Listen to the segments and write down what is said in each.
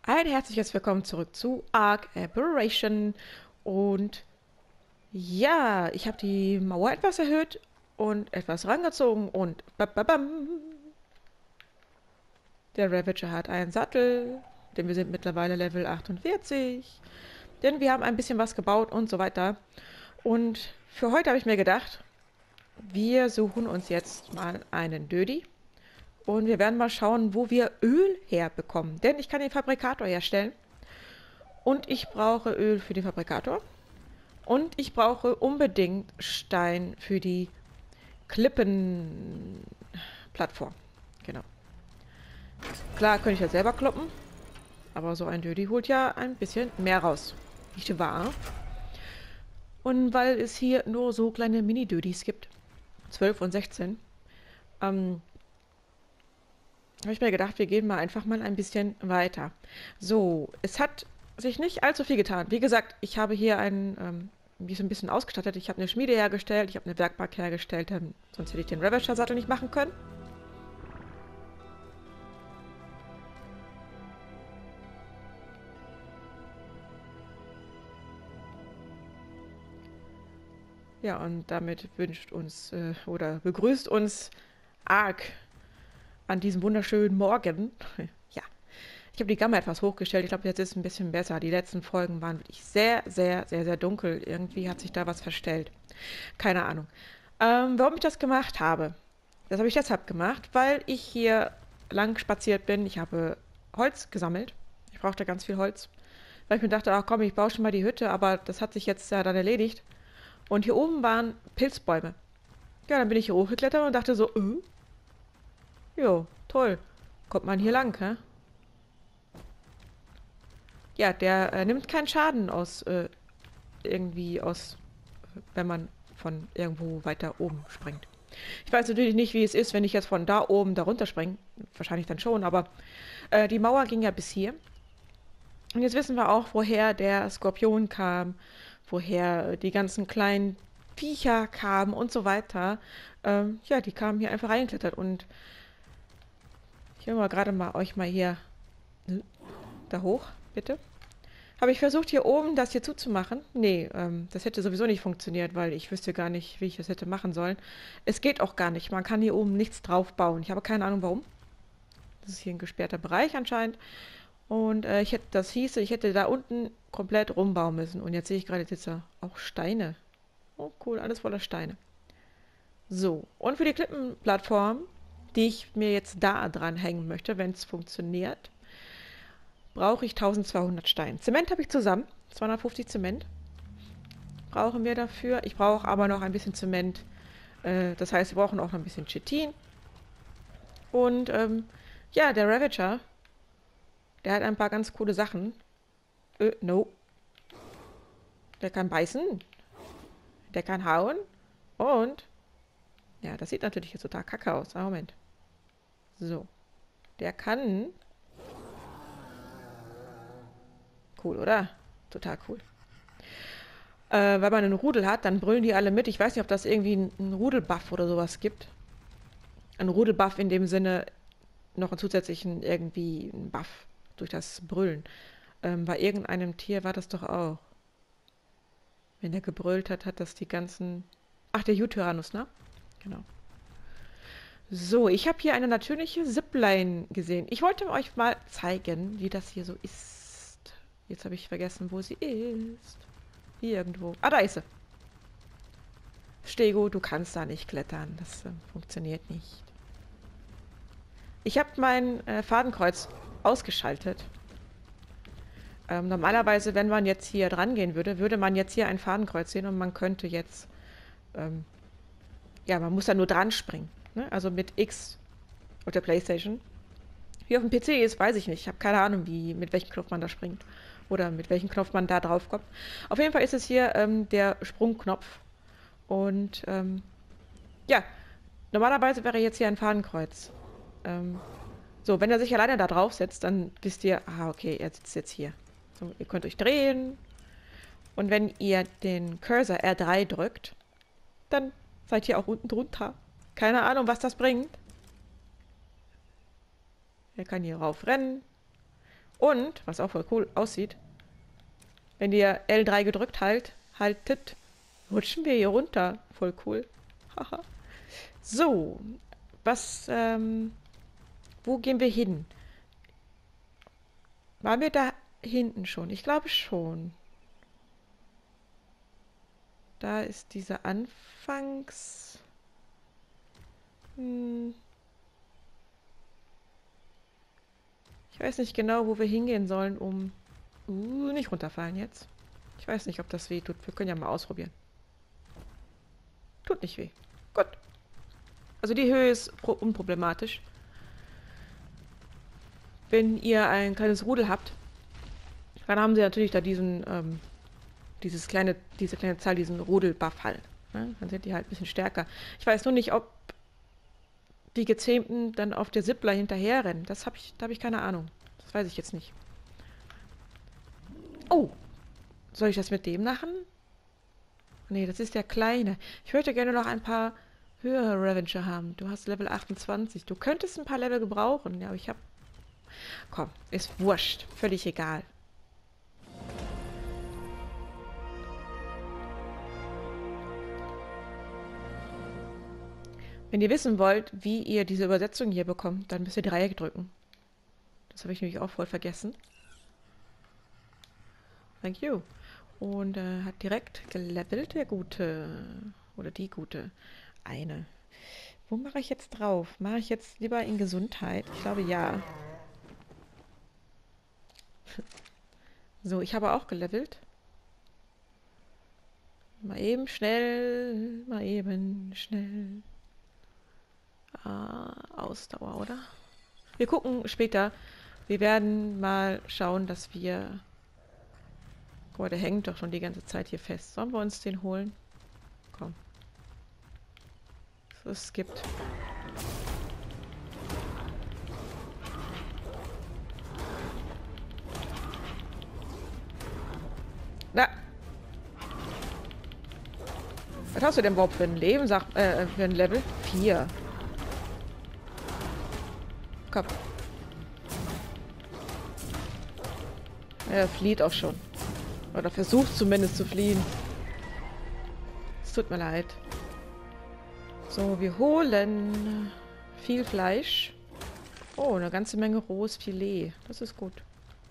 Ein herzliches Willkommen zurück zu Ark Aberration. Und ja, ich habe die Mauer etwas erhöht und etwas rangezogen und bababam. Der Ravager hat einen Sattel, denn wir sind mittlerweile Level 48. Denn wir haben ein bisschen was gebaut und so weiter. Und für heute habe ich mir gedacht, wir suchen uns jetzt mal einen Dödi. Und wir werden mal schauen, wo wir Öl herbekommen. Denn ich kann den Fabrikator herstellen. Und ich brauche Öl für den Fabrikator. Und ich brauche unbedingt Stein für die Klippenplattform. Genau. Klar könnte ich ja selber kloppen. Aber so ein Dödi holt ja ein bisschen mehr raus. Nicht wahr? Und weil es hier nur so kleine Mini-Dödis gibt, 12 und 16, habe ich mir gedacht, wir gehen mal einfach mal ein bisschen weiter. So, es hat sich nicht allzu viel getan. Wie gesagt, ich habe hier mich so ein bisschen ausgestattet. Ich habe eine Schmiede hergestellt, ich habe eine Werkbank hergestellt, sonst hätte ich den Ravager-Sattel nicht machen können. Ja, und damit wünscht uns oder begrüßt uns Ark an diesem wunderschönen Morgen. Ja, ich habe die Gamma etwas hochgestellt. Ich glaube, jetzt ist es ein bisschen besser. Die letzten Folgen waren wirklich sehr, sehr, sehr, sehr dunkel. Irgendwie hat sich da was verstellt. Keine Ahnung. Warum ich das gemacht habe? Das habe ich deshalb gemacht, weil ich hier lang spaziert bin. Ich habe Holz gesammelt. Ich brauchte ganz viel Holz. Weil ich mir dachte, ach komm, ich baue schon mal die Hütte, aber das hat sich jetzt ja dann erledigt. Und hier oben waren Pilzbäume. Ja, dann bin ich hier hochgeklettert und dachte so, jo, toll. Kommt man hier lang, hä? Ja, der nimmt keinen Schaden aus, wenn man von irgendwo weiter oben springt. Ich weiß natürlich nicht, wie es ist, wenn ich jetzt von da oben da runter springe. Wahrscheinlich dann schon, aber die Mauer ging ja bis hier. Und jetzt wissen wir auch, woher der Skorpion kam, woher die ganzen kleinen Viecher kamen und so weiter. Ja, die kamen hier einfach reingeklettert. Und ich will mal gerade mal euch mal hier da hoch, bitte. Habe ich versucht, hier oben das hier zuzumachen? Nee, das hätte sowieso nicht funktioniert, weil ich wüsste gar nicht, wie ich das hätte machen sollen. Es geht auch gar nicht. Man kann hier oben nichts drauf bauen. Ich habe keine Ahnung, warum. Das ist hier ein gesperrter Bereich anscheinend. Und das hieße, ich hätte da unten komplett rumbauen müssen. Und jetzt sehe ich gerade jetzt da auch Steine. Oh, cool, alles voller Steine. So, und für die Klippenplattform, die ich mir jetzt da dran hängen möchte, wenn es funktioniert, brauche ich 1200 Steine. Zement habe ich zusammen, 250 Zement brauchen wir dafür. Ich brauche aber noch ein bisschen Zement. Das heißt, wir brauchen auch noch ein bisschen Chitin. Und ja, der Ravager, der hat ein paar ganz coole Sachen. No. Der kann beißen. Der kann hauen. Und, ja, das sieht natürlich jetzt total kacke aus. Ah, Moment. So. Der kann. Cool, oder? Total cool. Wenn man einen Rudel hat, dann brüllen die alle mit. Ich weiß nicht, ob das irgendwie einen Rudelbuff oder sowas gibt. Ein Rudelbuff in dem Sinne noch einen zusätzlichen irgendwie einen Buff durch das Brüllen. Bei irgendeinem Tier war das doch auch. Wenn der gebrüllt hat, hat das die ganzen... Ach, der Jutyrannus, ne? Genau. So, ich habe hier eine natürliche Zipline gesehen. Ich wollte euch mal zeigen, wie das hier so ist. Jetzt habe ich vergessen, wo sie ist. Hier irgendwo. Ah, da ist sie. Stego, du kannst da nicht klettern. Das funktioniert nicht. Ich habe mein Fadenkreuz ausgeschaltet. Normalerweise, wenn man jetzt hier dran gehen würde, würde man jetzt hier ein Fadenkreuz sehen und man könnte jetzt, ja, man muss da nur dran springen. Ne? Also mit X auf der Playstation. Wie auf dem PC ist, weiß ich nicht. Ich habe keine Ahnung, mit welchem Knopf man da springt. Oder mit welchem Knopf man da drauf kommt. Auf jeden Fall ist es hier der Sprungknopf. Und ja, normalerweise wäre jetzt hier ein Fadenkreuz. So, wenn er sich alleine da drauf setzt, dann wisst ihr, ah, okay, er sitzt jetzt hier. So, ihr könnt euch drehen. Und wenn ihr den Cursor R3 drückt, dann seid ihr auch unten drunter. Keine Ahnung, was das bringt. Er kann hier rauf rennen. Und, was auch voll cool aussieht, wenn ihr L3 gedrückt haltet, rutschen wir hier runter. Voll cool. Haha. So, was, wo gehen wir hin? Waren wir da hinten schon? Ich glaube schon. Da ist dieser Anfangs... Ich weiß nicht genau, wo wir hingehen sollen, um... nicht runterfallen jetzt. Ich weiß nicht, ob das weh tut. Wir können ja mal ausprobieren. Tut nicht weh. Gut. Also die Höhe ist unproblematisch. Wenn ihr ein kleines Rudel habt, dann haben sie natürlich da diese kleine Zahl, diesen Rudelbuff halt. Ne? Dann sind die halt ein bisschen stärker. Ich weiß nur nicht, ob die Gezähmten dann auf der Zippler hinterherrennen. Da habe ich keine Ahnung. Das weiß ich jetzt nicht. Oh! Soll ich das mit dem machen? Nee, das ist der kleine. Ich möchte gerne noch ein paar höhere Revenger haben. Du hast Level 28. Du könntest ein paar Level gebrauchen. Ja, aber ich habe... Komm, ist wurscht. Völlig egal. Wenn ihr wissen wollt, wie ihr diese Übersetzung hier bekommt, dann müsst ihr Dreieck drücken. Das habe ich nämlich auch voll vergessen. Thank you. Und hat direkt gelevelt, der Gute. Oder die Gute. Eine. Wo mache ich jetzt drauf? Mache ich jetzt lieber in Gesundheit? Ich glaube, ja. So, ich habe auch gelevelt. Mal eben schnell. Mal eben schnell. Ausdauer, oder? Wir gucken später. Wir werden mal schauen, dass wir... Guck mal, der hängt doch schon die ganze Zeit hier fest. Sollen wir uns den holen? Komm. So, es gibt... Na! Was hast du denn überhaupt für ein Leben? Für ein Level? 4. Komm. Er flieht auch schon. Oder versucht zumindest zu fliehen. Es tut mir leid. So, wir holen viel Fleisch. Oh, eine ganze Menge rohes Filet. Das ist gut.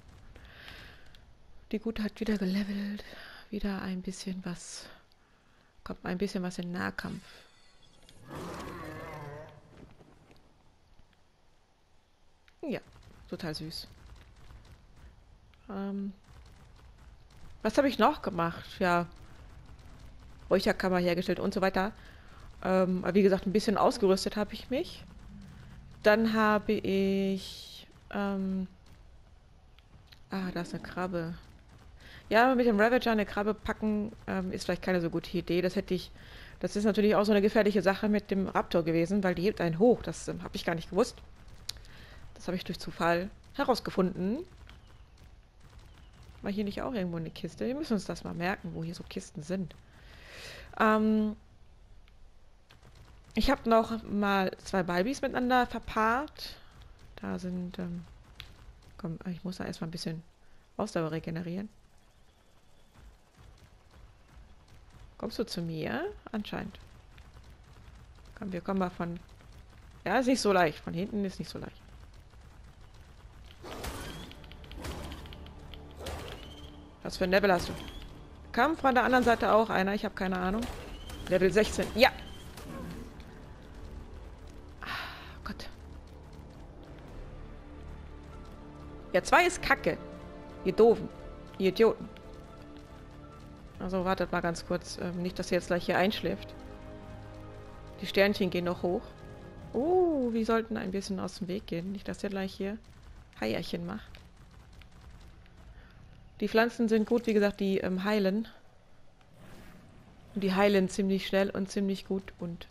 Die Gute hat wieder gelevelt. Wieder ein bisschen was. Kommt ein bisschen was in Nahkampf. Ja, total süß. Was habe ich noch gemacht? Ja, Räucherkammer hergestellt und so weiter. Aber wie gesagt, ein bisschen ausgerüstet habe ich mich. Dann habe ich... da ist eine Krabbe. Ja, mit dem Ravager eine Krabbe packen ist vielleicht keine so gute Idee. Das ist natürlich auch so eine gefährliche Sache mit dem Raptor gewesen, weil die hebt einen hoch. Das habe ich gar nicht gewusst. Das habe ich durch Zufall herausgefunden. War hier nicht auch irgendwo eine Kiste? Wir müssen uns das mal merken, wo hier so Kisten sind. Ich habe noch mal 2 Balbis miteinander verpaart. Da sind... komm, ich muss da erstmal ein bisschen Ausdauer regenerieren. Kommst du zu mir? Anscheinend. Komm, wir kommen mal von... Ja, ist nicht so leicht. Von hinten ist nicht so leicht. Was für ein Level hast du? Kam von der anderen Seite auch einer? Ich habe keine Ahnung. Level 16. Ja! Oh Gott. Ja, 2 ist Kacke. Ihr Doofen. Ihr Idioten. Also wartet mal ganz kurz. Nicht, dass ihr jetzt gleich hier einschläft. Die Sternchen gehen noch hoch. Wir sollten ein bisschen aus dem Weg gehen. Nicht, dass ihr gleich hier Heierchen macht. Die Pflanzen sind gut, wie gesagt, die heilen. Und die heilen ziemlich schnell und ziemlich gut. Und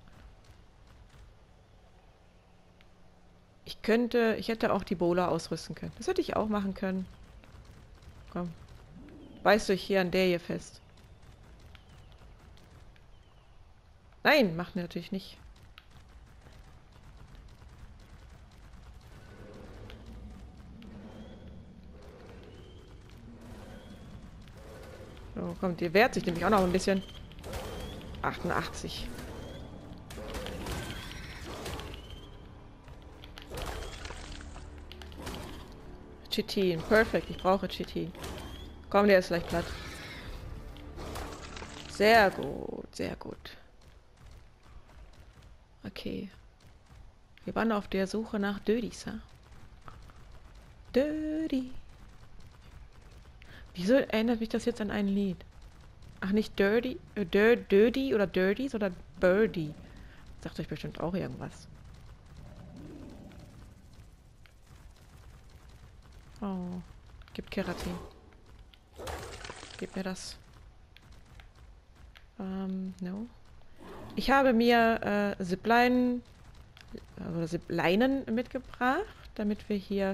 ich hätte auch die Bola ausrüsten können. Das hätte ich auch machen können. Komm. Beißt euch hier an der hier fest. Nein, macht natürlich nicht. So, kommt, die wehrt sich nämlich auch noch ein bisschen. 88. Chitin, perfekt, ich brauche Chitin. Komm, der ist gleich platt. Sehr gut, sehr gut. Okay. Wir waren auf der Suche nach Dödis, ha? Dödi. Wieso erinnert mich das jetzt an ein Lied? Ach, nicht Dirty, Dirty oder Dirty, sondern Birdie. Sagt euch bestimmt auch irgendwas. Oh, gibt Keratin. Gib mir das. No. Ich habe mir Zipleinen oder Zipleinen mitgebracht, damit wir hier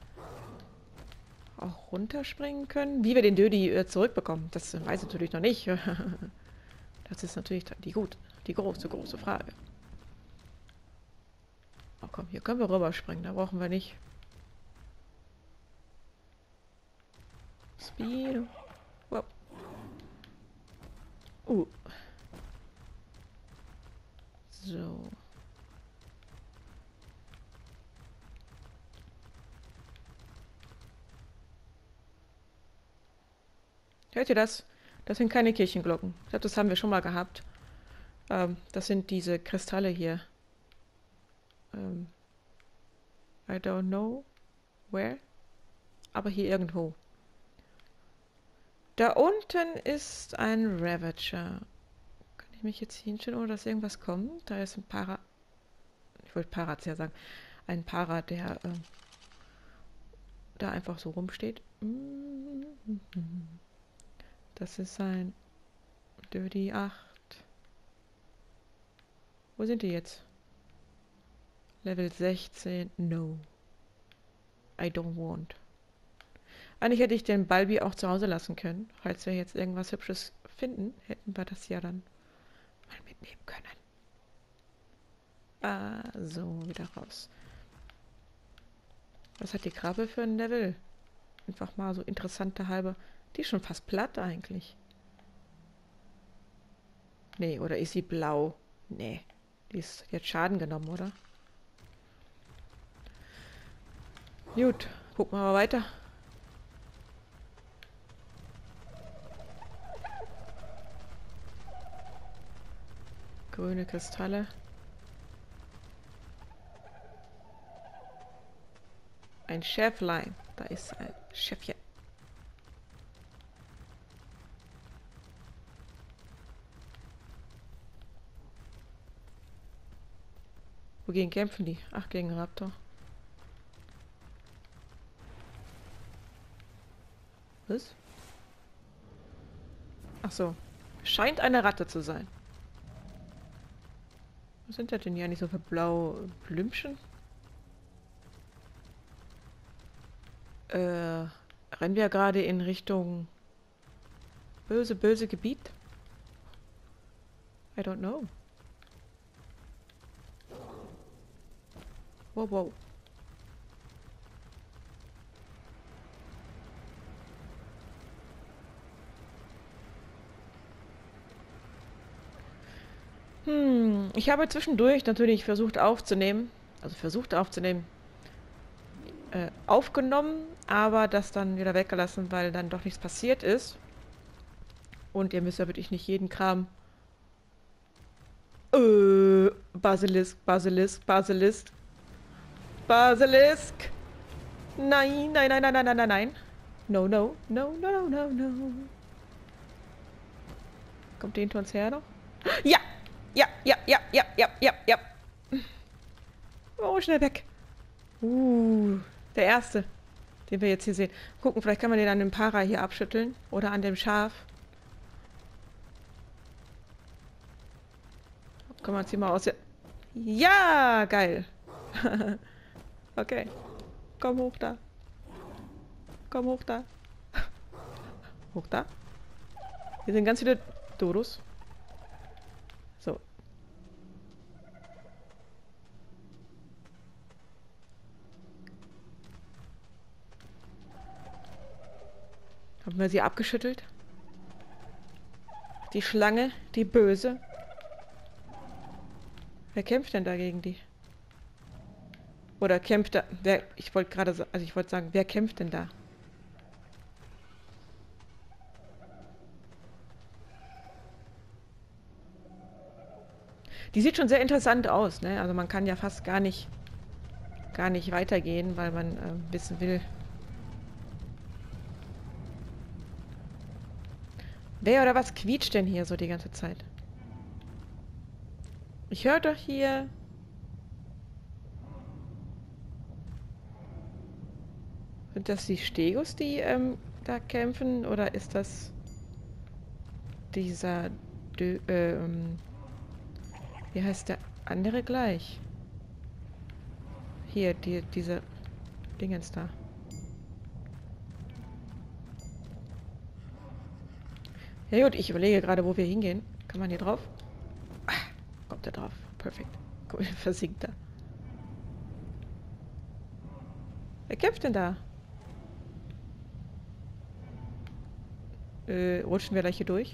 auch runterspringen können. Wie wir den Dödi zurückbekommen, das weiß ich natürlich noch nicht. Das ist natürlich die große Frage. Oh komm, hier können wir rüberspringen, da brauchen wir nicht. Speed. Wow. So. Hört ihr das? Das sind keine Kirchenglocken. Ich glaube, das haben wir schon mal gehabt. Das sind diese Kristalle hier. I don't know where. Aber hier irgendwo. Da unten ist ein Ravager. Kann ich mich jetzt hinstellen, ohne dass irgendwas kommt? Da ist ein Para... Ich wollte Parazerr sagen. Ein Para, der da einfach so rumsteht. Das ist ein Dirty 8. Wo sind die jetzt? Level 16. No. I don't want. Eigentlich hätte ich den Balbi auch zu Hause lassen können. Falls wir jetzt irgendwas Hübsches finden, hätten wir das ja dann mal mitnehmen können. Ah, so, wieder raus. Was hat die Krabbe für ein Level? Einfach mal so interessante halbe. Die ist schon fast platt eigentlich. Nee, oder ist sie blau? Nee. Die ist jetzt Schaden genommen, oder? Gut, gucken wir mal weiter. Grüne Kristalle. Ein Schäflein. Da ist ein Schäfchen. Wogegen kämpfen die? Ach, gegen Raptor. Was? Ach so. Scheint eine Ratte zu sein. Was sind das denn hier nicht so für blaue Blümchen? Rennen wir gerade in Richtung böse Gebiet? I don't know. Wow, wow. Ich habe zwischendurch natürlich aufgenommen, aber das dann wieder weggelassen, weil dann doch nichts passiert ist. Und ihr müsst ja wirklich nicht jeden Kram... Basilisk, Basilisk, Basilisk. Basilisk! Nein, nein, nein, nein, nein, nein, nein, nein. No, no, no, no, no, no, no. Kommt die hinter uns her noch? Ja! Ja, ja, ja, ja, ja, ja, ja. Oh, schnell weg. Der erste, den wir jetzt hier sehen. Gucken, vielleicht kann man den an dem Para hier abschütteln. Oder an dem Schaf. Können wir uns hier mal aus... Ja, geil. Okay. Komm hoch da. Komm hoch da. Hoch da. Hier sind ganz viele Dodos. So. Haben wir sie abgeschüttelt? Die Schlange, die Böse. Wer kämpft denn da gegen die? Oder kämpft da... Wer, ich wollte gerade... Also ich wollte sagen, wer kämpft denn da? Die sieht schon sehr interessant aus, ne? Also man kann ja fast gar nicht weitergehen, weil man wissen will, wer oder was quietscht denn hier so die ganze Zeit? Ich höre doch hier... Sind das die Stegos, die da kämpfen? Oder ist das dieser... wie heißt der andere gleich? Hier, diese Dingens da. Ja gut, ich überlege gerade, wo wir hingehen. Kann man hier drauf? Ah, kommt da drauf. Perfekt. Guck, versinkt da. Wer kämpft denn da? Rutschen wir gleich hier durch?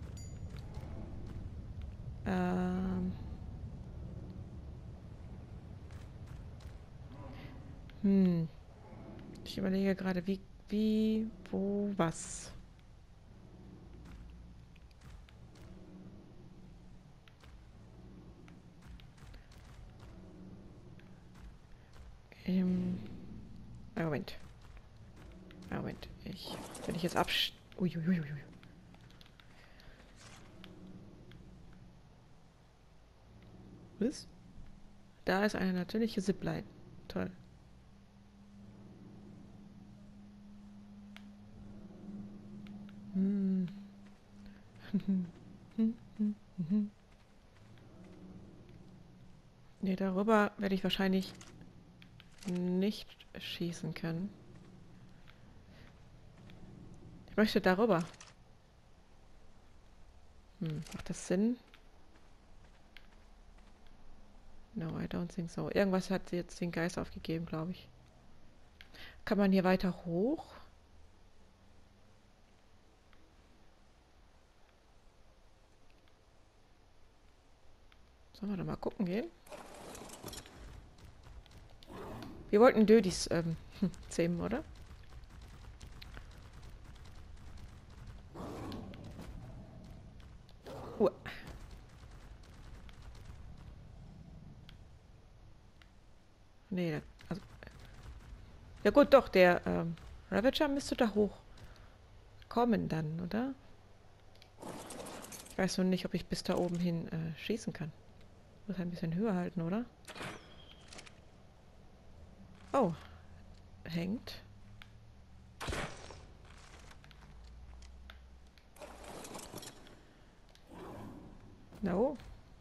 Ähm... Hm. Ich überlege gerade, wo, was. Moment. Moment. Wenn ich jetzt Uiuiuiui. Was? Da ist eine natürliche Zipline. Toll. Hm. Ne, darüber werde ich wahrscheinlich nicht schießen können. Ich möchte darüber. Macht das Sinn? No, I don't think so. Irgendwas hat jetzt den Geist aufgegeben, glaube ich. Kann man hier weiter hoch? Sollen wir da mal gucken gehen? Wir wollten Dödis zähmen, oder? Nee, also... Ja gut, doch, der Ravager müsste da hoch kommen dann, oder? Ich weiß nur nicht, ob ich bis da oben hin schießen kann. Muss ein bisschen höher halten, oder? Oh. Hängt. No.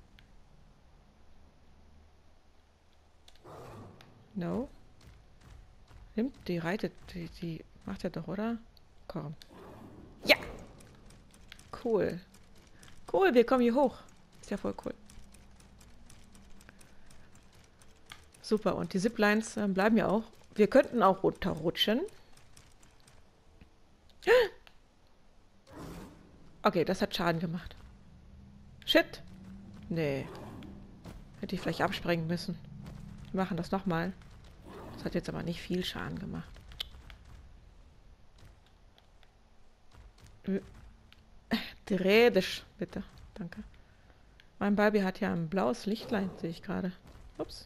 No. Nimmt, die reitet, die macht er doch, oder? Komm. Ja! Cool. Cool, wir kommen hier hoch. Ist ja voll cool. Super, und die Ziplines bleiben ja auch. Wir könnten auch runterrutschen. Okay, das hat Schaden gemacht. Shit. Nee. Hätte ich vielleicht abspringen müssen. Wir machen das nochmal. Das hat jetzt aber nicht viel Schaden gemacht. Dreh dich, bitte. Danke. Mein Barbie hat ja ein blaues Lichtlein, sehe ich gerade. Ups.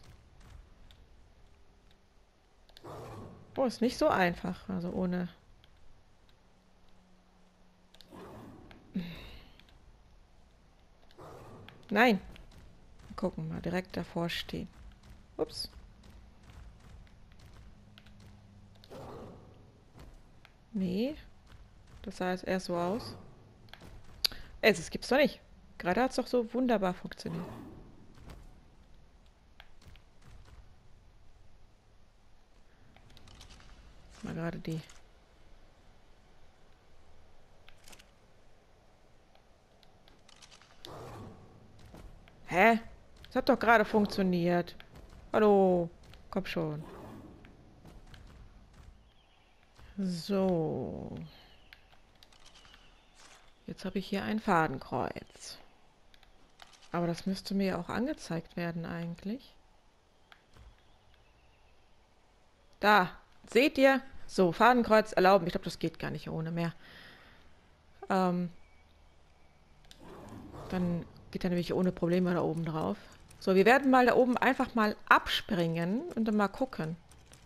Oh, ist nicht so einfach. Also ohne... Nein. Gucken mal, direkt davor stehen. Ups. Nee. Das sah jetzt erst so aus. Das gibt's doch nicht. Gerade hat es doch so wunderbar funktioniert. Mal gerade die... Hä? Das hat doch gerade funktioniert. Hallo. Komm schon. So. Jetzt habe ich hier ein Fadenkreuz. Aber das müsste mir ja auch angezeigt werden eigentlich. Da, seht ihr? So, Fadenkreuz erlauben. Ich glaube, das geht gar nicht ohne mehr. Dann geht er nämlich ohne Probleme da oben drauf. So, wir werden mal da oben einfach mal abspringen und dann mal gucken.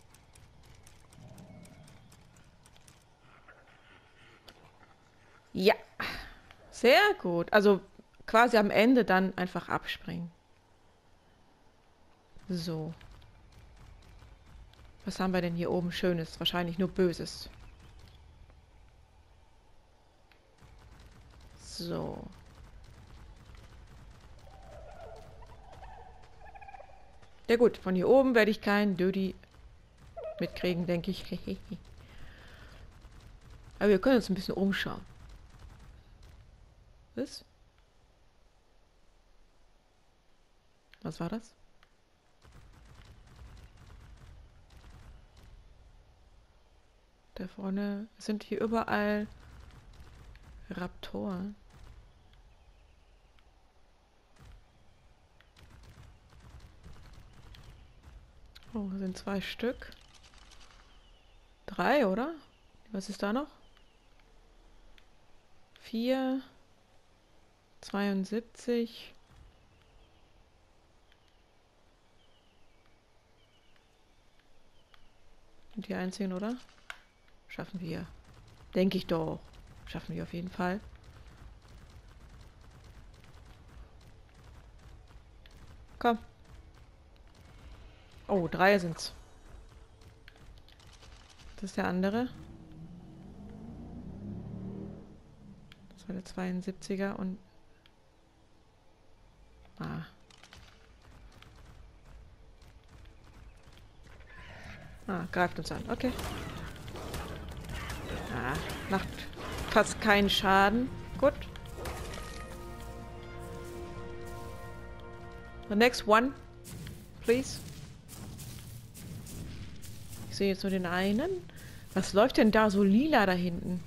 Ja, sehr gut. Also quasi am Ende dann einfach abspringen. So. Was haben wir denn hier oben Schönes? Wahrscheinlich nur Böses. So. Ja gut, von hier oben werde ich keinen Dödi mitkriegen, denke ich. Aber wir können uns ein bisschen umschauen. Was? Was war das? Da vorne sind hier überall Raptoren. Oh, sind 2 Stück. 3, oder? Was ist da noch? 4. 72. Sind die einzigen, oder? Schaffen wir. Denke ich doch. Schaffen wir auf jeden Fall. Komm. Oh, 3 sind's. Das ist der andere. Das war der 72er und... Ah. Ah, greift uns an. Okay. Ah, macht fast keinen Schaden. Gut. The next one, please. Ich sehe jetzt nur den einen. Was läuft denn da so lila da hinten?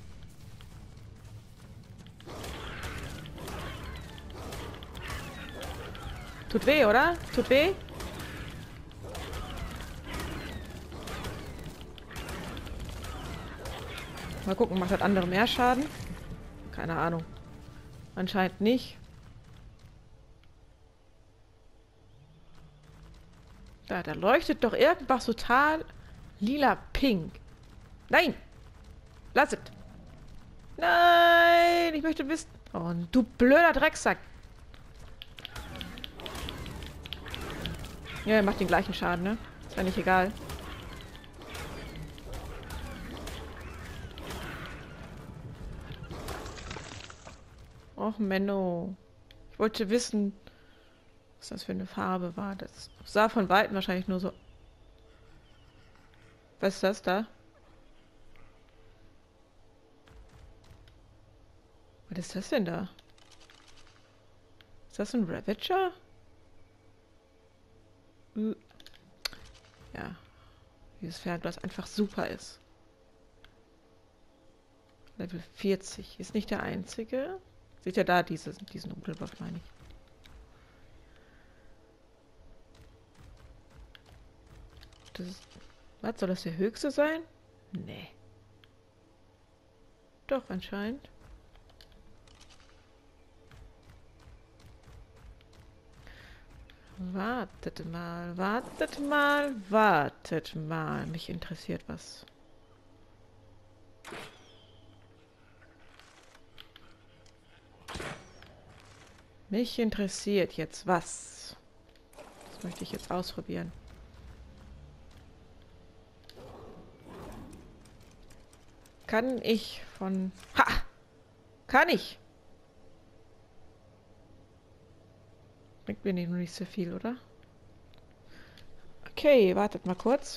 Tut weh, oder? Tut weh? Mal gucken, macht das andere mehr Schaden? Keine Ahnung. Anscheinend nicht. Da leuchtet doch irgendwas total lila-pink. Nein! Lass es! Nein! Ich möchte wissen... Oh, du blöder Drecksack! Ja, er macht den gleichen Schaden, ne? Ist ja nicht egal. Och, Menno. Ich wollte wissen, was das für eine Farbe war. Das sah von Weitem wahrscheinlich nur so... Was ist das da? Was ist das denn da? Ist das ein Ravager? Ja. Dieses Fernglas einfach super ist. Level 40. Ist nicht der einzige. Seht ihr da diesen Nudelwurf, meine ich. Das ist, was, soll das der höchste sein? Nee. Doch, anscheinend. Wartet mal, wartet mal, wartet mal. Mich interessiert was. Mich interessiert jetzt was. Das möchte ich jetzt ausprobieren. Kann ich von... Ha! Kann ich! Bringt mir nicht so viel, oder? Okay, wartet mal kurz.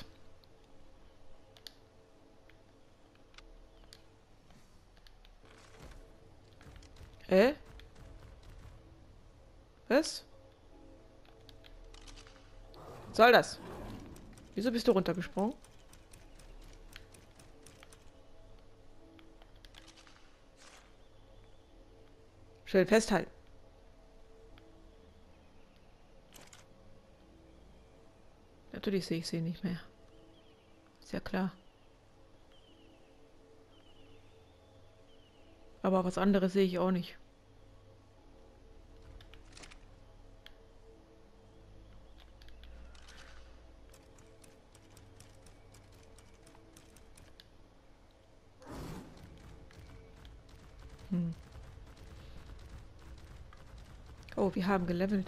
Was? Soll das? Wieso bist du runtergesprungen? will festhalten. Natürlich sehe ich sie nicht mehr. Ist ja klar. Aber was anderes sehe ich auch nicht. Oh, wir haben gelevelt.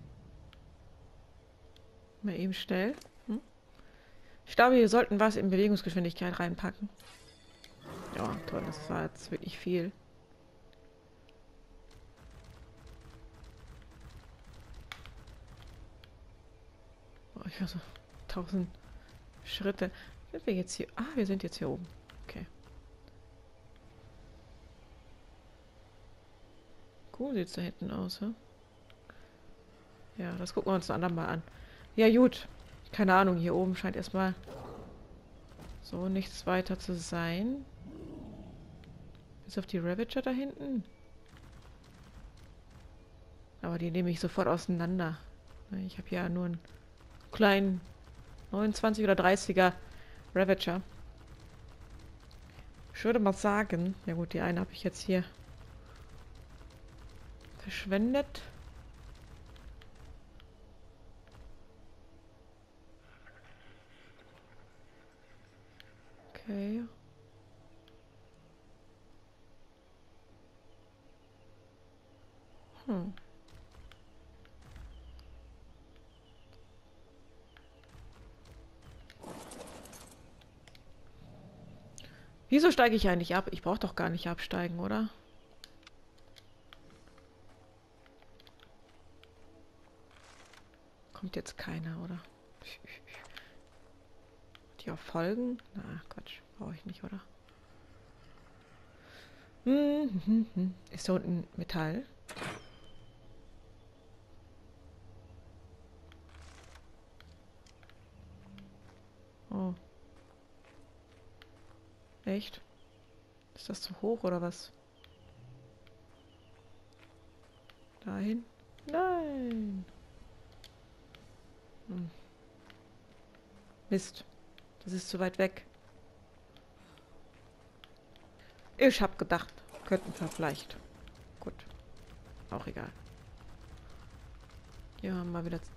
Mal eben schnell. Ich glaube, wir sollten was in Bewegungsgeschwindigkeit reinpacken. Ja, toll, das war jetzt wirklich viel. Oh, ich höre so 1000 Schritte. Sind wir jetzt hier? Ah, wir sind jetzt hier oben. Okay. Cool sieht es da hinten aus, hm? Ja, das gucken wir uns ein andermal an. Ja, gut. Keine Ahnung, hier oben scheint erstmal so nichts weiter zu sein. Bis auf die Ravager da hinten. Aber die nehme ich sofort auseinander. Ich habe ja nur einen kleinen 29 oder 30er Ravager. Ich würde mal sagen, ja gut, die eine habe ich jetzt hier verschwendet. Okay. Wieso steige ich eigentlich ab? Ich brauche doch gar nicht absteigen, oder? Kommt jetzt keiner, oder? Die auf Folgen? Na, Quatsch. Brauche ich nicht, oder? Ist da unten Metall? Oh. Echt? Ist das zu hoch, oder was? Dahin? Nein! Mist. Das ist zu weit weg. Ich hab gedacht, könnten wir vielleicht. Gut. Auch egal. Ja, mal wieder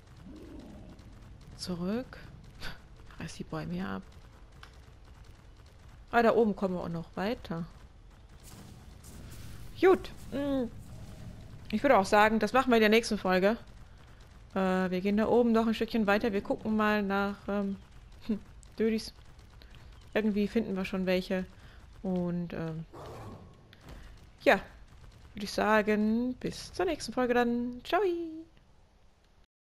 zurück. Reiß die Bäume hier ab. Ah, da oben kommen wir auch noch weiter. Gut. Ich würde auch sagen, das machen wir in der nächsten Folge. Wir gehen da oben noch ein Stückchen weiter. Wir gucken mal nach Dödis. Irgendwie finden wir schon welche. Und ja, würde ich sagen, bis zur nächsten Folge dann. Ciao!